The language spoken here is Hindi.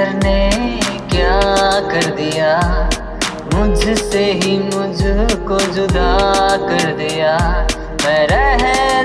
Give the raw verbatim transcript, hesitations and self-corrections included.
कदर ने क्या कर दिया, मुझसे ही मुझको जुदा कर दिया। मैं रह